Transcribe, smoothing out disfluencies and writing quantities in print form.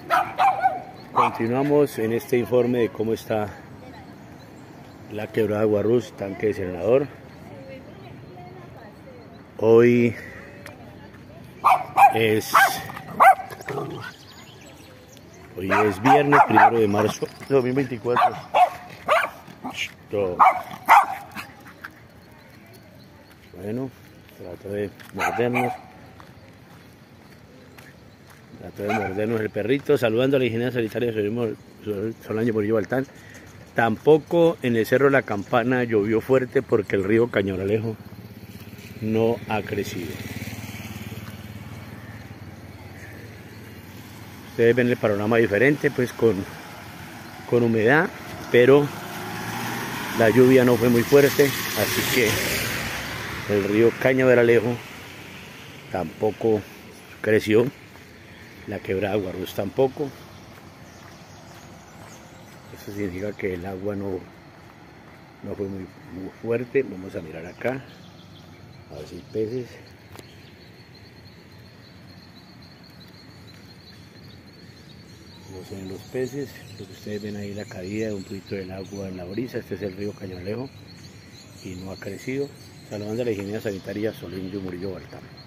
Continuamos en este informe de cómo está la quebrada de Guarrús, tanque desalinador. Hoy es viernes 1 de marzo de 2024. Bueno, trata de mordernos el perrito. Saludando a la ingeniera sanitaria Solange Murillo Baltán. Tampoco en el Cerro de la Campana llovió fuerte porque el río Cañabralejo no ha crecido. Ustedes ven el panorama diferente, pues con humedad, pero la lluvia no fue muy fuerte, así que el río Cañabralejo tampoco creció, la quebrada Guarrús tampoco. Eso significa que el agua no fue muy fuerte. Vamos a mirar acá, a ver si hay peces. No se ven los peces, lo que ustedes ven ahí, la caída de un poquito del agua en la brisa. Este es el río Cañabralejo y no ha crecido. Saludando a la ingeniera sanitaria Solange Murillo Baltán.